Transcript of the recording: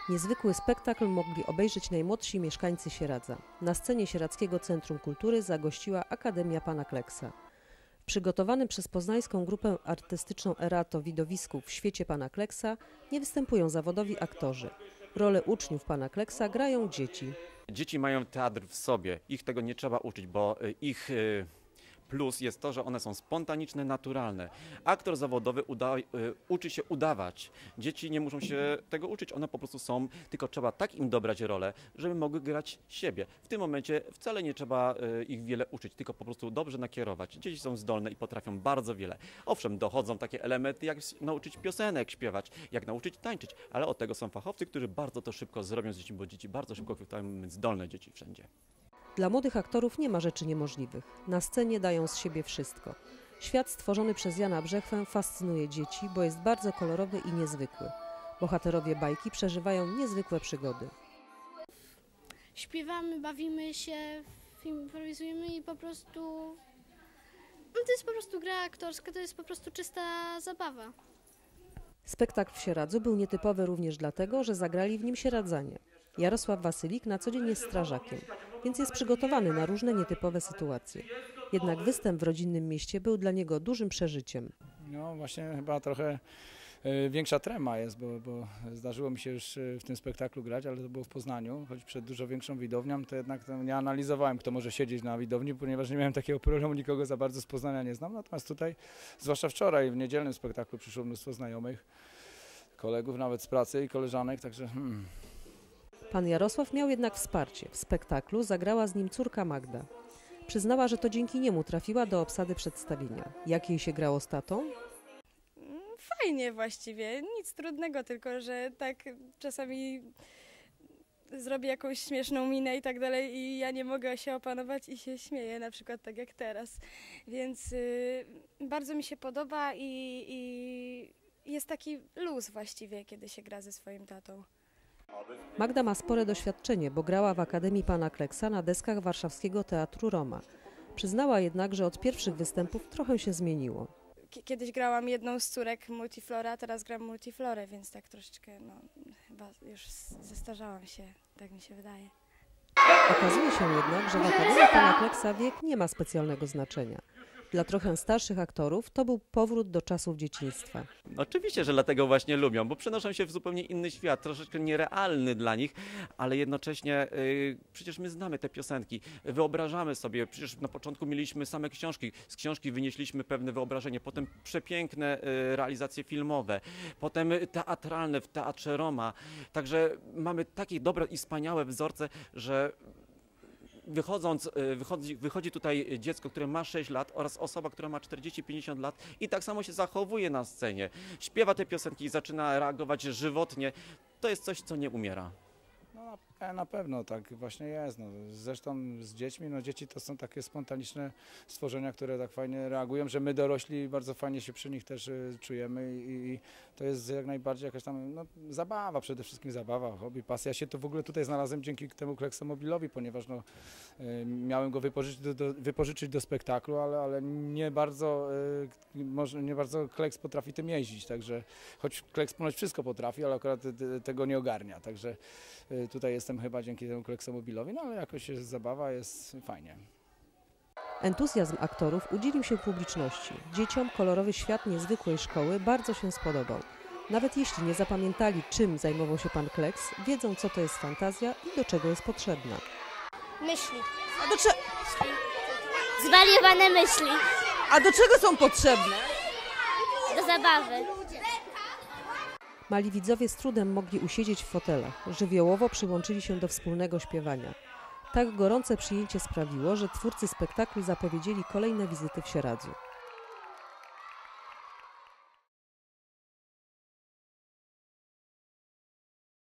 Niezwykły spektakl mogli obejrzeć najmłodsi mieszkańcy Sieradza. Na scenie Sieradzkiego Centrum Kultury zagościła Akademia Pana Kleksa. W przygotowanym przez poznańską grupę artystyczną Erato widowisku W świecie Pana Kleksa nie występują zawodowi aktorzy. Rolę uczniów Pana Kleksa grają dzieci. Dzieci mają teatr w sobie, ich tego nie trzeba uczyć, bo ich plus jest to, że one są spontaniczne, naturalne. Aktor zawodowy uczy się udawać. Dzieci nie muszą się tego uczyć, one po prostu są, tylko trzeba tak im dobrać rolę, żeby mogły grać siebie. W tym momencie wcale nie trzeba ich wiele uczyć, tylko po prostu dobrze nakierować. Dzieci są zdolne i potrafią bardzo wiele. Owszem, dochodzą takie elementy, jak nauczyć piosenek śpiewać, jak nauczyć tańczyć, ale od tego są fachowcy, którzy bardzo to szybko zrobią z dziećmi, bo dzieci bardzo szybko chwytają zdolne dzieci wszędzie. Dla młodych aktorów nie ma rzeczy niemożliwych. Na scenie dają z siebie wszystko. Świat stworzony przez Jana Brzechwę fascynuje dzieci, bo jest bardzo kolorowy i niezwykły. Bohaterowie bajki przeżywają niezwykłe przygody. Śpiewamy, bawimy się, improwizujemy i po prostu... No to jest po prostu gra aktorska, to jest po prostu czysta zabawa. Spektakl w Sieradzu był nietypowy również dlatego, że zagrali w nim sieradzanie. Jarosław Wasylik na co dzień jest strażakiem, więc jest przygotowany na różne nietypowe sytuacje. Jednak występ w rodzinnym mieście był dla niego dużym przeżyciem. No właśnie chyba trochę większa trema jest, bo zdarzyło mi się już w tym spektaklu grać, ale to było w Poznaniu, choć przed dużo większą widownią, to jednak nie analizowałem, kto może siedzieć na widowni, ponieważ nie miałem takiego programu, nikogo za bardzo z Poznania nie znam. Natomiast tutaj, zwłaszcza wczoraj w niedzielnym spektaklu przyszło mnóstwo znajomych, kolegów nawet z pracy i koleżanek, także... Pan Jarosław miał jednak wsparcie. W spektaklu zagrała z nim córka Magda. Przyznała, że to dzięki niemu trafiła do obsady przedstawienia. Jak jej się grało z tatą? Fajnie właściwie, nic trudnego, tylko że tak czasami zrobię jakąś śmieszną minę i tak dalej i ja nie mogę się opanować i się śmieję, na przykład tak jak teraz. Więc bardzo mi się podoba i jest taki luz właściwie, kiedy się gra ze swoim tatą. Magda ma spore doświadczenie, bo grała w Akademii Pana Kleksa na deskach warszawskiego Teatru Roma. Przyznała jednak, że od pierwszych występów trochę się zmieniło. Kiedyś grałam jedną z córek Multiflora, a teraz gram Multiflorę, więc tak troszeczkę, no chyba już zestarzałam się, tak mi się wydaje. Okazuje się jednak, że w Akademii Pana Kleksa wiek nie ma specjalnego znaczenia. Dla trochę starszych aktorów to był powrót do czasów dzieciństwa. Oczywiście, że dlatego właśnie lubią, bo przenoszą się w zupełnie inny świat, troszeczkę nierealny dla nich, ale jednocześnie przecież my znamy te piosenki, wyobrażamy sobie, przecież na początku mieliśmy same książki, z książki wynieśliśmy pewne wyobrażenie, potem przepiękne realizacje filmowe, potem teatralne w Teatrze Roma, także mamy takie dobre i wspaniałe wzorce, że wychodzi tutaj dziecko, które ma 6 lat oraz osoba, która ma 40-50 lat i tak samo się zachowuje na scenie. Śpiewa te piosenki i zaczyna reagować żywotnie. To jest coś, co nie umiera. No, na pewno tak właśnie jest. No, zresztą z dziećmi, no dzieci to są takie spontaniczne stworzenia, które tak fajnie reagują, że my dorośli bardzo fajnie się przy nich też czujemy i to jest jak najbardziej jakaś tam zabawa, przede wszystkim zabawa, hobby, pasja. Ja się to w ogóle tutaj znalazłem dzięki temu Kleksomobilowi, ponieważ no, miałem go wypożyczyć do spektaklu, ale nie bardzo Kleks potrafi tym jeździć, także choć Kleks ponoć wszystko potrafi, ale akurat tego nie ogarnia, także tutaj jestem chyba dzięki temu Kleksomobilowi, no ale jakoś jest zabawa, jest fajnie. Entuzjazm aktorów udzielił się publiczności. Dzieciom kolorowy świat niezwykłej szkoły bardzo się spodobał. Nawet jeśli nie zapamiętali, czym zajmował się pan Kleks, wiedzą, co to jest fantazja i do czego jest potrzebna. Myśli. A do czego? Zwariowane myśli. A do czego są potrzebne? Do zabawy. Mali widzowie z trudem mogli usiedzieć w fotelach. Żywiołowo przyłączyli się do wspólnego śpiewania. Tak gorące przyjęcie sprawiło, że twórcy spektaklu zapowiedzieli kolejne wizyty w Sieradzu.